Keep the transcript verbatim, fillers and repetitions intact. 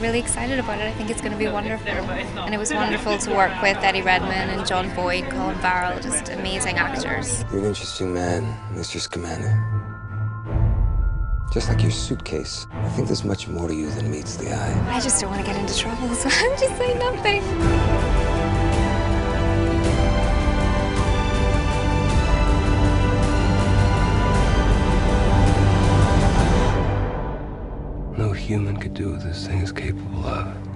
really excited about it. I think it's going to be wonderful. And it was wonderful to work with Eddie Redmayne and John Boyd, Colin Farrell, just amazing actors. You're an interesting man, Mister Scamander. Just like your suitcase. I think there's much more to you than meets the eye. I just don't want to get into trouble, so I'm just saying nothing. No human could do what this thing is capable of.